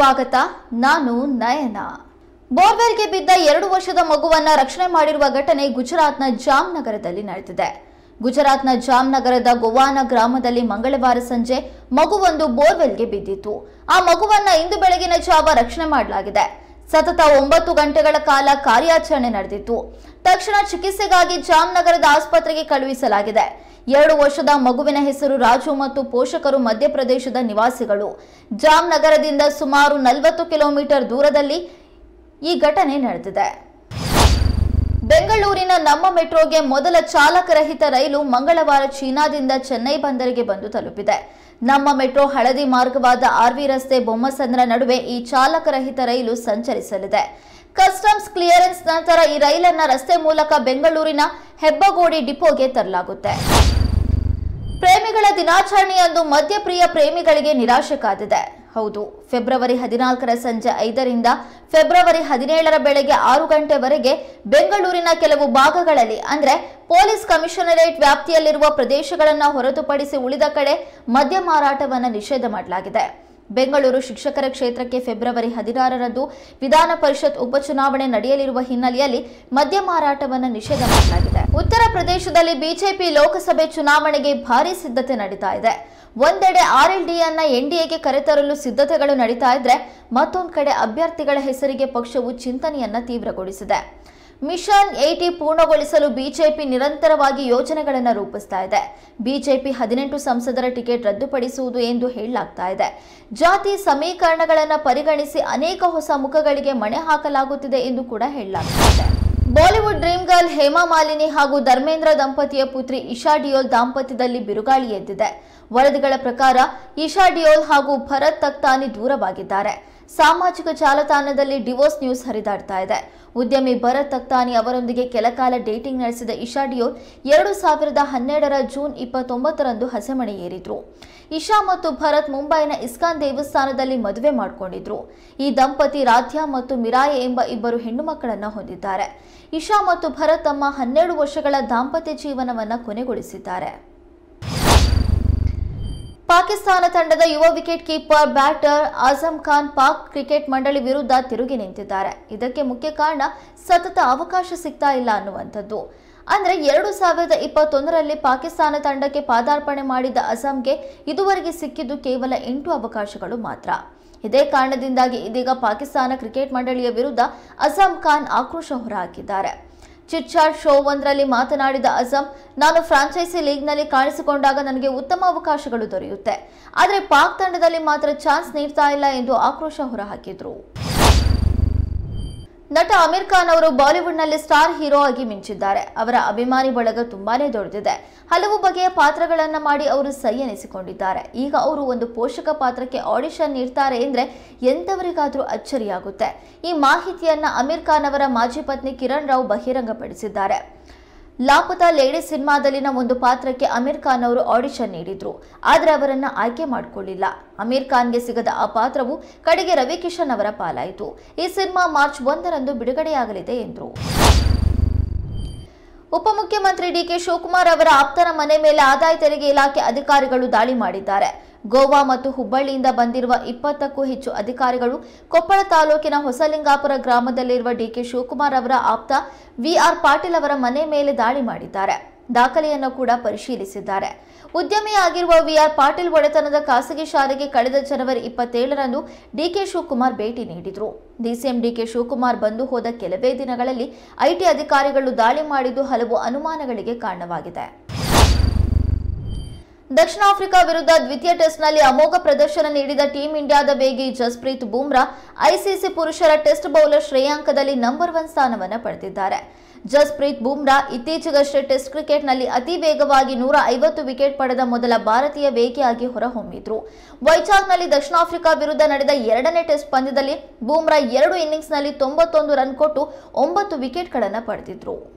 ಸ್ವಾಗತ. ನಾನು ನಯನ. ಬೋರ್ವೆಲ್ಗೆ ಬಿದ್ದ 2 ವರ್ಷದ ಮಗುವನ್ನ ರಕ್ಷಣೆ ಮಾಡಿರುವ ಘಟನೆ ಗುಜರಾತ್ನ ಜಾಮ್ನಗರದಲ್ಲಿ ನಡೆದಿದೆ. ಗುಜರಾತ್ನ ಜಾಮ್ನಗರದ ಗೋವಾನ ಗ್ರಾಮದಲ್ಲಿ ಮಂಗಳವಾರ ಸಂಜೆ ಮಗುವೊಂದು ಬೋರ್ವೆಲ್ಗೆ ಬಿದ್ದಿತ್ತು. ಆ ಮಗುವನ್ನ ಇಂದು ಬೆಳಗಿನ ಜಾವ ರಕ್ಷಣೆ ಮಾಡಲಾಗಿದೆ. ಸತತ 9 ಗಂಟೆಗಳ ಕಾಲ ಕಾರ್ಯಾಚರಣೆ ನಡೆದಿತ್ತು. ತಕ್ಷಣ ಚಿಕಿತ್ಸೆಗಾಗಿ ಜಾಮ್ನಗರದ ಆಸ್ಪತ್ರೆಗೆ ಕಳುಹಿಸಲಾಗಿದೆ. 2 ವರ್ಷದ ಮಗುವಿನ ಹೆಸರು ರಾಜು ಮತ್ತು ಪೋಷಕರು ಮಧ್ಯಪ್ರದೇಶದ ನಿವಾಸಿಗಳು. ಜಾಮ್ನಗರದಿಂದ ಸುಮಾರು 40 ಕಿಲೋಮೀಟರ್ ದೂರದಲ್ಲಿ ಈ ಘಟನೆ ನಡೆದಿದೆ. ಬೆಂಗಳೂರಿನ ನಮ್ಮ ಮೆಟ್ರೋಗೆ ಮೊದಲ ಚಾಲಕರಹಿತ ರೈಲು ಮಂಗಳವಾರ ಚೀನಾದಿಂದ ಚೆನ್ನೈ ಬಂದರಿಗೆ ಬಂದು ತಲುಪಿದೆ. ನಮ್ಮ ಮೆಟ್ರೋ ಹಳದಿ ಮಾರ್ಗವಾದ ಆರ್ವಿ ರಸ್ತೆ ಬೊಮ್ಮಸಂದ್ರ ನಡುವೆ ಈ ಚಾಲಕರಹಿತ ರೈಲು ಸಂಚರಿಸಲಿದೆ. ಕಸ್ಟಮ್ಸ್ ಕ್ಲಿಯರೆನ್ಸ್ ನಂತರ ಈ ರೈಲನ್ನ ರಸ್ತೆ ಮೂಲಕ ಬೆಂಗಳೂರಿನ ಹೆಬ್ಬಗೋಡಿ ಡಿಪೋಗೆ ತರಲಾಗುತ್ತೆ. ಪ್ರೇಮಿಗಳ ದಿನಾಚರಣೆಯಂದು ಮದ್ಯಪ್ರಿಯ ಪ್ರೇಮಿಗಳಿಗೆ ನಿರಾಶೆ ಕಾದಿದೆ. ಹೌದು, ಫೆಬ್ರವರಿ 14ರ ಸಂಜೆ 5ರಿಂದ ಫೆಬ್ರವರಿ 17ರ ಬೆಳಗ್ಗೆ 6 ಗಂಟೆವರೆಗೆ ಬೆಂಗಳೂರಿನ ಕೆಲವು ಭಾಗಗಳಲ್ಲಿ ಅಂದ್ರೆ ಪೊಲೀಸ್ ಕಮಿಷನರೇಟ್ ವ್ಯಾಪ್ತಿಯಲ್ಲಿರುವ ಪ್ರದೇಶಗಳನ್ನು ಹೊರತುಪಡಿಸಿ ಉಳಿದ ಕಡೆ ಮದ್ಯ ಮಾರಾಟವನ್ನು ನಿಷೇಧ ಮಾಡಲಾಗಿದೆ. ಬೆಂಗಳೂರು ಶಿಕ್ಷಕರ ಕ್ಷೇತ್ರಕ್ಕೆ ಫೆಬ್ರವರಿ 16ರಂದು ವಿಧಾನ ಪರಿಷತ್ ಉಪಚುನಾವಣೆ ನಡೆಯಲಿರುವ ಹಿನ್ನೆಲೆಯಲ್ಲಿ ಮದ್ಯ ಮಾರಾಟವನ್ನು ನಿಷೇಧ ಮಾಡಲಾಗಿದೆ. ಉತ್ತರ ಪ್ರದೇಶದಲ್ಲಿ ಬಿಜೆಪಿ ಲೋಕಸಭೆ ಚುನಾವಣೆಗೆ ಭಾರೀ ಸಿದ್ಧತೆ ನಡೀತಾ ಇದೆ. ಒಂದೆಡೆ ಆರ್ಎಲ್ಡಿಯನ್ನ ಎನ್ಡಿಎಗೆ ಕರೆತರಲು ಸಿದ್ಧತೆಗಳು ನಡೀತಾ ಇದ್ರೆ, ಮತ್ತೊಂದು ಕಡೆ ಅಭ್ಯರ್ಥಿಗಳ ಹೆಸರಿಗೆ ಪಕ್ಷವು ಚಿಂತನೆಯನ್ನ ತೀವ್ರಗೊಳಿಸಿದೆ. ಮಿಷನ್ 80 ಪೂರ್ಣಗೊಳಿಸಲು ಬಿಜೆಪಿ ನಿರಂತರವಾಗಿ ಯೋಜನೆಗಳನ್ನು ರೂಪಿಸ್ತಾ ಇದೆ. ಬಿಜೆಪಿ 18 ಸಂಸದರ ಟಿಕೆಟ್ ರದ್ದುಪಡಿಸುವುದು ಎಂದು ಹೇಳಲಾಗ್ತಾ ಇದೆ. ಜಾತಿ ಸಮೀಕರಣಗಳನ್ನು ಪರಿಗಣಿಸಿ ಅನೇಕ ಹೊಸ ಮುಖಗಳಿಗೆ ಮಣೆ ಹಾಕಲಾಗುತ್ತಿದೆ ಎಂದು ಕೂಡ ಹೇಳಲಾಗ್ತಾ ಇದೆ. Bollywood dream girl Hema Malini ಹಾಗೂ ಧರ್ಮೇಂದ್ರ ದಂಪತಿಯ ಪುತ್ರಿ ಇಶಾ ಡಿಯೋಲ್ ದಾಂಪತ್ಯದಲ್ಲಿ ಬಿರುಗಾಳಿ ಎದ್ದಿದೆ. ವರದಿಗಳ ಪ್ರಕಾರ ಇಶಾ ಡಿಯೋಲ್ ಹಾಗೂ ಭರತ್ ತಖ್ತಾನಿ ದೂರವಾಗಿದ್ದಾರೆ. ಸಾಮಾಜಿಕ ಜಾಲತಾಣದಲ್ಲಿ ಡಿವೋರ್ಸ್ ನ್ಯೂಸ್ ಹರಿದಾಡ್ತಾ ಇದೆ. ಉದ್ಯಮಿ ಭರತ್ ತಖ್ತಾನಿ ಅವರೊಂದಿಗೆ ಕೆಲಕಾಲ ಡೇಟಿಂಗ್ ನಡೆಸಿದ ಇಶಾ ಡಿಯೋಲ್ 2012ರ ಜೂನ್ 29ರಂದು ಹಸೆಮಣೆ ಏರಿದ್ರು. ಇಶಾ ಮತ್ತು ಭರತ್ ಮುಂಬೈನ ಇಸ್ಕಾನ್ ದೇವಸ್ಥಾನದಲ್ಲಿ ಮದುವೆ ಮಾಡಿಕೊಂಡಿದ್ರು. ಈ ದಂಪತಿ ರಾಧ್ಯಾ ಮತ್ತು ಮಿರಾಯೆ ಎಂಬ 2 ಹೆಣ್ಣು ಮಕ್ಕಳನ್ನ ಹೊಂದಿದ್ದಾರೆ. ಇಶಾ ಮತ್ತು ಭರತ್ ತಮ್ಮ 12 ವರ್ಷಗಳ ದಾಂಪತ್ಯ ಜೀವನವನ್ನ ಕೊನೆಗೊಳಿಸಿದ್ದಾರೆ. ಪಾಕಿಸ್ತಾನ ತಂಡದ ಯುವ wicket keeper batter Azam Khan Pak cricket ಮಂಡಳಿ ವಿರುದ್ಧ ತಿರುಗಿ ನಿಂತಿದ್ದಾರೆ. ಇದಕ್ಕೆ ಮುಖ್ಯ ಕಾರಣ ಸತತ ಅವಕಾಶ ಸಿಗ್ತಾ ಇಲ್ಲ ಅನ್ನುವಂಥದ್ದು. ಅಂದ್ರೆ 2021ರಲ್ಲಿ ಪಾಕಿಸ್ತಾನ ತಂಡಕ್ಕೆ ಪಾದಾರ್ಪಣೆ ಮಾಡಿದ್ದ ಅಜಮ್ಗೆ ಇದುವರೆಗೆ ಸಿಕ್ಕಿದ್ದು ಕೇವಲ 8 ಅವಕಾಶಗಳು ಮಾತ್ರ. ಇದೇ ಕಾರಣದಿಂದಾಗಿ ಇದೀಗ ಪಾಕಿಸ್ತಾನ ಕ್ರಿಕೆಟ್ ಮಂಡಳಿಯ ವಿರುದ್ಧ ಅಜಮ್ ಖಾನ್ ಆಕ್ರೋಶ ಹೊರಹಾಕಿದ್ದಾರೆ. ಚಿಟ್ಚಾಟ್ ಶೋ ಒಂದರಲ್ಲಿ ಮಾತನಾಡಿದ ಅಜಮ್, ನಾನು ಫ್ರಾಂಚೈಸಿ ಲೀಗ್ನಲ್ಲಿ ಕಾಣಿಸಿಕೊಂಡಾಗ ನನಗೆ ಉತ್ತಮ ಅವಕಾಶಗಳು ದೊರೆಯುತ್ತೆ, ಆದರೆ ಪಾಕ್ ತಂಡದಲ್ಲಿ ಮಾತ್ರ ಚಾನ್ಸ್ ನೀಡ್ತಾ ಇಲ್ಲ ಎಂದು ಆಕ್ರೋಶ ಹೊರಹಾಕಿದ್ರು. ನಟ ಆಮಿರ್ ಖಾನ್ ಅವರು ಬಾಲಿವುಡ್ನಲ್ಲಿ ಸ್ಟಾರ್ ಹೀರೋ ಆಗಿ ಮಿಂಚಿದ್ದಾರೆ. ಅವರ ಅಭಿಮಾನಿ ಬಳಗ ತುಂಬಾನೇ ದೊಡ್ಡದಿದೆ. ಹಲವು ಬಗೆಯ ಪಾತ್ರಗಳನ್ನ ಮಾಡಿ ಅವರು ಸೈ ಎನಿಸಿಕೊಂಡಿದ್ದಾರೆ. ಈಗ ಅವರು ಒಂದು ಪೋಷಕ ಪಾತ್ರಕ್ಕೆ ಆಡಿಷನ್ ನೀಡ್ತಾರೆ ಎಂದ್ರೆ ಎಂತವರಿಗಾದ್ರೂ ಅಚ್ಚರಿಯಾಗುತ್ತೆ. ಈ ಮಾಹಿತಿಯನ್ನ ಆಮಿರ್ ಖಾನ್ ಅವರ ಮಾಜಿ ಪತ್ನಿ ಕಿರಣ್ ರಾವ್ ಬಹಿರಂಗಪಡಿಸಿದ್ದಾರೆ. ಲಾಪತಾ ಲೇಡಿ ಸಿನಿಮಾದಲ್ಲಿನ ಒಂದು ಪಾತ್ರಕ್ಕೆ ಆಮಿರ್ ಖಾನ್ ಅವರು ಆಡಿಷನ್ ನೀಡಿದ್ರು, ಆದರೆ ಅವರನ್ನ ಆಯ್ಕೆ ಮಾಡಿಕೊಳ್ಳಿಲ್ಲ. ಆಮಿರ್ ಖಾನ್ಗೆ ಸಿಗದ ಆ ಪಾತ್ರವು ಕಡೆಗೆ ರವಿ ಕಿಶನ್ ಅವರ ಪಾಲಾಯಿತು. ಈ ಸಿನಿಮಾ ಮಾರ್ಚ್ 1ರಂದು ಬಿಡುಗಡೆಯಾಗಲಿದೆ ಎಂದರು. ಉಪಮುಖ್ಯಮಂತ್ರಿ ಡಿಕೆ ಶಿವಕುಮಾರ್ ಅವರ ಆಪ್ತನ ಮನೆ ಮೇಲೆ ಆದಾಯ ತೆರಿಗೆ ಇಲಾಖೆ ಅಧಿಕಾರಿಗಳು ದಾಳಿ ಮಾಡಿದ್ದಾರೆ. ಗೋವಾ ಮತ್ತು ಹುಬ್ಬಳ್ಳಿಯಿಂದ ಬಂದಿರುವ 20ಕ್ಕೂ ಹೆಚ್ಚು ಅಧಿಕಾರಿಗಳು ಕೊಪ್ಪಳ ತಾಲೂಕಿನ ಹೊಸಲಿಂಗಾಪುರ ಗ್ರಾಮದಲ್ಲಿರುವ ಡಿಕೆ ಶಿವಕುಮಾರ್ ಅವರ ಆಪ್ತ ವಿಆರ್ ಪಾಟೀಲ್ ಅವರ ಮನೆ ಮೇಲೆ ದಾಳಿ ಮಾಡಿದ್ದಾರೆ. ದಾಖಲೆಯನ್ನು ಕೂಡ ಪರಿಶೀಲಿಸಿದ್ದಾರೆ. ಉದ್ಯಮಿಯಾಗಿರುವ ವಿಆರ್ ಪಾಟೀಲ್ ಒಡೆತನದ ಖಾಸಗಿ ಶಾಲೆಗೆ ಕಳೆದ ಜನವರಿ 27ರಂದು ಡಿಕೆ ಶಿವಕುಮಾರ್ ಭೇಟಿ ನೀಡಿದ್ರು. ಡಿಸಿಎಂ ಡಿಕೆ ಶಿವಕುಮಾರ್ ಬಂದು ಹೋದ ಕೆಲವೇ ದಿನಗಳಲ್ಲಿ ಐಟಿ ಅಧಿಕಾರಿಗಳು ದಾಳಿ ಮಾಡಿದ್ದು ಹಲವು ಅನುಮಾನಗಳಿಗೆ ಕಾರಣವಾಗಿದೆ. ದಕ್ಷಿಣ ಆಫ್ರಿಕಾ ವಿರುದ್ಧ ದ್ವಿತೀಯ ಟೆಸ್ಟ್ನಲ್ಲಿ ಅಮೋಘ ಪ್ರದರ್ಶನ ನೀಡಿದ ಟೀಂ ಇಂಡಿಯಾದ ವೇಗಿ ಜಸ್ಪ್ರೀತ್ ಬುಮ್ರಾ ಐಸಿಸಿ ಪುರುಷರ ಟೆಸ್ಟ್ ಬೌಲರ್ ಶ್ರೇಯಾಂಕದಲ್ಲಿ ನಂಬರ್ 1 ಸ್ಥಾನವನ್ನು ಪಡೆದಿದ್ದಾರೆ. ಜಸ್ಪ್ರೀತ್ ಬುಮ್ರಾ ಇತ್ತೀಚೆಗಷ್ಟೇ ಟೆಸ್ಟ್ ಕ್ರಿಕೆಟ್ನಲ್ಲಿ ಅತಿ ವೇಗವಾಗಿ 150 ವಿಕೆಟ್ ಪಡೆದ ಮೊದಲ ಭಾರತೀಯ ವೇಗಿಯಾಗಿ ಹೊರಹೊಮ್ಮಿದ್ರು. ವೈಜಾಗ್ನಲ್ಲಿ ದಕ್ಷಿಣ ಆಫ್ರಿಕಾ ವಿರುದ್ಧ ನಡೆದ 2ನೇ ಟೆಸ್ಟ್ ಪಂದ್ಯದಲ್ಲಿ ಬುಮ್ರಾ 2 ಇನ್ನಿಂಗ್ಸ್ನಲ್ಲಿ 91 ರನ್ ಕೊಟ್ಟು 9 ವಿಕೆಟ್ಗಳನ್ನು ಪಡೆದಿದ್ರು.